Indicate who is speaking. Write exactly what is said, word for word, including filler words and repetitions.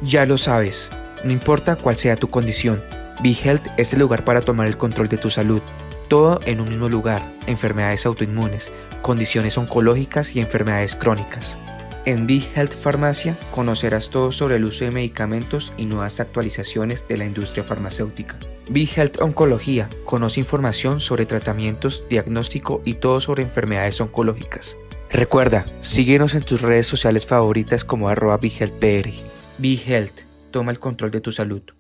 Speaker 1: Ya lo sabes, no importa cuál sea tu condición, BeHealth es el lugar para tomar el control de tu salud. Todo en un mismo lugar: enfermedades autoinmunes, condiciones oncológicas y enfermedades crónicas. En BeHealth Farmacia conocerás todo sobre el uso de medicamentos y nuevas actualizaciones de la industria farmacéutica. BeHealth Oncología conoce información sobre tratamientos, diagnóstico y todo sobre enfermedades oncológicas. Recuerda, síguenos en tus redes sociales favoritas como arroba BeHealthPR. BeHealth, toma el control de tu salud.